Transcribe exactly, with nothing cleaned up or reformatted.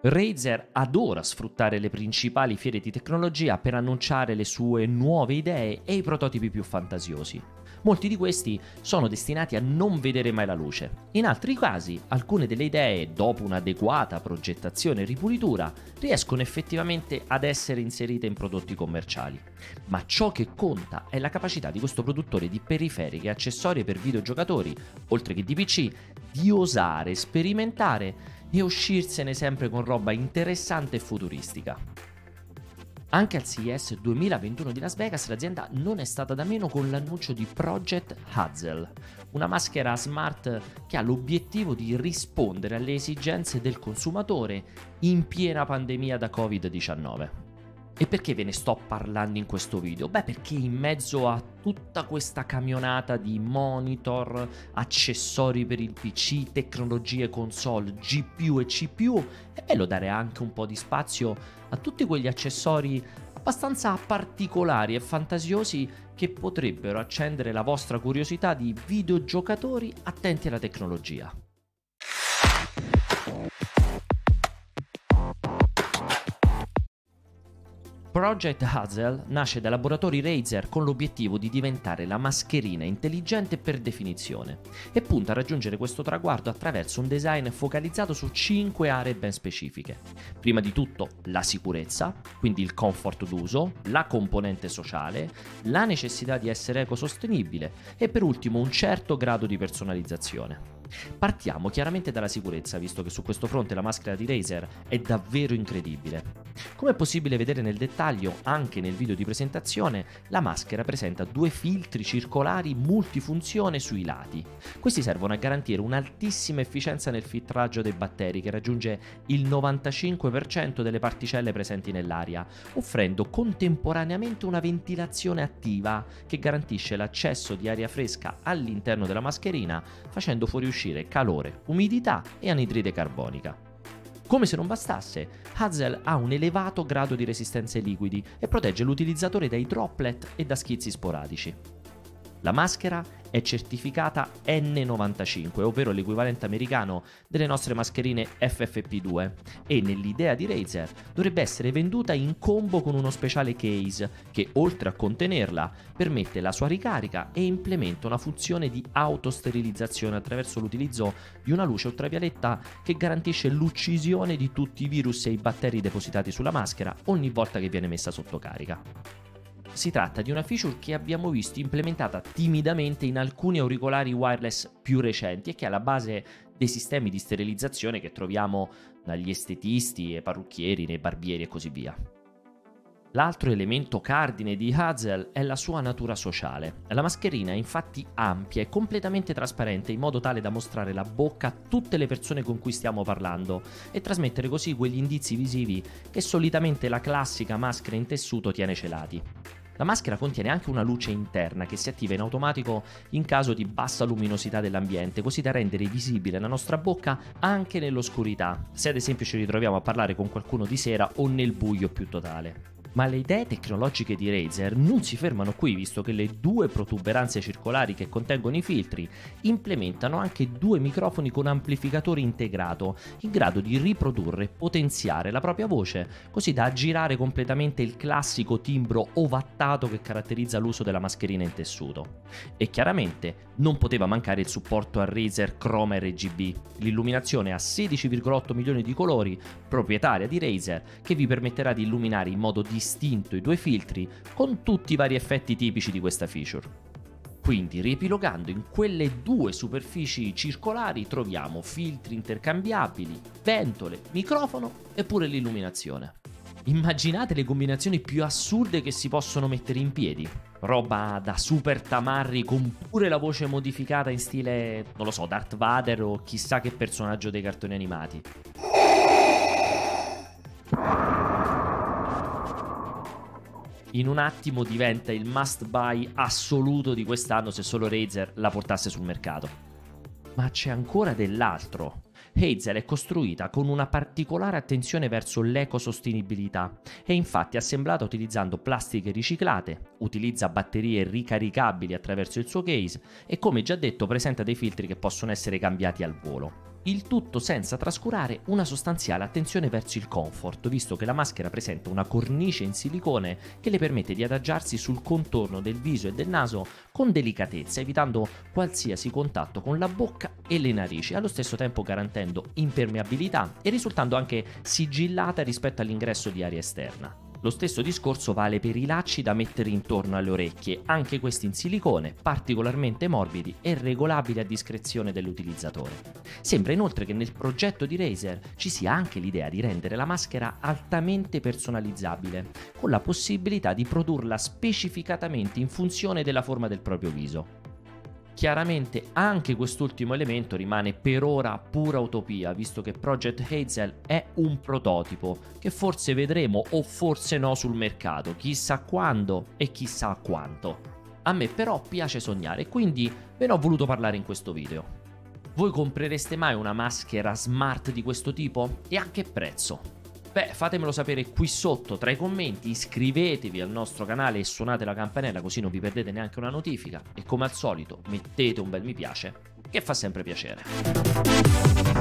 Razer adora sfruttare le principali fiere di tecnologia per annunciare le sue nuove idee e i prototipi più fantasiosi. Molti di questi sono destinati a non vedere mai la luce. In altri casi, alcune delle idee, dopo un'adeguata progettazione e ripulitura, riescono effettivamente ad essere inserite in prodotti commerciali. Ma ciò che conta è la capacità di questo produttore di periferiche e accessori per videogiocatori, oltre che di P C, di osare, sperimentare e uscirsene sempre con roba interessante e futuristica. Anche al C E S duemilaventuno di Las Vegas l'azienda non è stata da meno con l'annuncio di Project Hazel, una maschera smart che ha l'obiettivo di rispondere alle esigenze del consumatore in piena pandemia da covid diciannove. E perché ve ne sto parlando in questo video? Beh, perché in mezzo a tutta questa camionata di monitor, accessori per il P C, tecnologie console, G P U e C P U, è bello dare anche un po' di spazio a tutti quegli accessori abbastanza particolari e fantasiosi che potrebbero accendere la vostra curiosità di videogiocatori attenti alla tecnologia. Project Hazel nasce dai laboratori Razer con l'obiettivo di diventare la mascherina intelligente per definizione e punta a raggiungere questo traguardo attraverso un design focalizzato su cinque aree ben specifiche. Prima di tutto la sicurezza, quindi il comfort d'uso, la componente sociale, la necessità di essere ecosostenibile e per ultimo un certo grado di personalizzazione. Partiamo chiaramente dalla sicurezza, visto che su questo fronte la maschera di Razer è davvero incredibile. Come è possibile vedere nel dettaglio anche nel video di presentazione, la maschera presenta due filtri circolari multifunzione sui lati. Questi servono a garantire un'altissima efficienza nel filtraggio dei batteri che raggiunge il novantacinque per cento delle particelle presenti nell'aria, offrendo contemporaneamente una ventilazione attiva che garantisce l'accesso di aria fresca all'interno della mascherina, facendo fuoriuscire calore, umidità e anidride carbonica. Come se non bastasse, Hazel ha un elevato grado di resistenza ai liquidi e protegge l'utilizzatore dai droplet e da schizzi sporadici. La maschera è certificata N novantacinque, ovvero l'equivalente americano delle nostre mascherine F F P due, e nell'idea di Razer dovrebbe essere venduta in combo con uno speciale case che, oltre a contenerla, permette la sua ricarica e implementa una funzione di autosterilizzazione attraverso l'utilizzo di una luce ultravioletta che garantisce l'uccisione di tutti i virus e i batteri depositati sulla maschera ogni volta che viene messa sotto carica. Si tratta di una feature che abbiamo visto implementata timidamente in alcuni auricolari wireless più recenti e che è alla base dei sistemi di sterilizzazione che troviamo dagli estetisti e parrucchieri, nei barbieri e così via. L'altro elemento cardine di Hazel è la sua natura sociale. La mascherina è infatti ampia e completamente trasparente in modo tale da mostrare la bocca a tutte le persone con cui stiamo parlando e trasmettere così quegli indizi visivi che solitamente la classica maschera in tessuto tiene celati. La maschera contiene anche una luce interna che si attiva in automatico in caso di bassa luminosità dell'ambiente, così da rendere visibile la nostra bocca anche nell'oscurità, se ad esempio ci ritroviamo a parlare con qualcuno di sera o nel buio più totale. Ma le idee tecnologiche di Razer non si fermano qui, visto che le due protuberanze circolari che contengono i filtri implementano anche due microfoni con amplificatore integrato, in grado di riprodurre e potenziare la propria voce, così da aggirare completamente il classico timbro ovattato che caratterizza l'uso della mascherina in tessuto. E chiaramente non poteva mancare il supporto a Razer Chroma R G B, l'illuminazione a sedici virgola otto milioni di colori, proprietaria di Razer, che vi permetterà di illuminare in modo distinto i due filtri con tutti i vari effetti tipici di questa feature. Quindi, riepilogando, in quelle due superfici circolari troviamo filtri intercambiabili, ventole, microfono e pure l'illuminazione. Immaginate le combinazioni più assurde che si possono mettere in piedi. Roba da super tamarri con pure la voce modificata in stile, non lo so, Darth Vader o chissà che personaggio dei cartoni animati. In un attimo diventa il must buy assoluto di quest'anno se solo Razer la portasse sul mercato. Ma c'è ancora dell'altro. Hazel è costruita con una particolare attenzione verso l'ecosostenibilità, è infatti assemblata utilizzando plastiche riciclate, utilizza batterie ricaricabili attraverso il suo case e, come già detto, presenta dei filtri che possono essere cambiati al volo. Il tutto senza trascurare una sostanziale attenzione verso il comfort, visto che la maschera presenta una cornice in silicone che le permette di adagiarsi sul contorno del viso e del naso con delicatezza, evitando qualsiasi contatto con la bocca e le narici, allo stesso tempo garantendo impermeabilità e risultando anche sigillata rispetto all'ingresso di aria esterna. Lo stesso discorso vale per i lacci da mettere intorno alle orecchie, anche questi in silicone, particolarmente morbidi e regolabili a discrezione dell'utilizzatore. Sembra inoltre che nel progetto di Razer ci sia anche l'idea di rendere la maschera altamente personalizzabile, con la possibilità di produrla specificatamente in funzione della forma del proprio viso. Chiaramente anche quest'ultimo elemento rimane per ora pura utopia, visto che Project Hazel è un prototipo che forse vedremo o forse no sul mercato, chissà quando e chissà quanto. A me però piace sognare e quindi ve ne ho voluto parlare in questo video. Voi comprereste mai una maschera smart di questo tipo? E a che prezzo? Beh, fatemelo sapere qui sotto tra i commenti, iscrivetevi al nostro canale e suonate la campanella così non vi perdete neanche una notifica e come al solito mettete un bel mi piace che fa sempre piacere.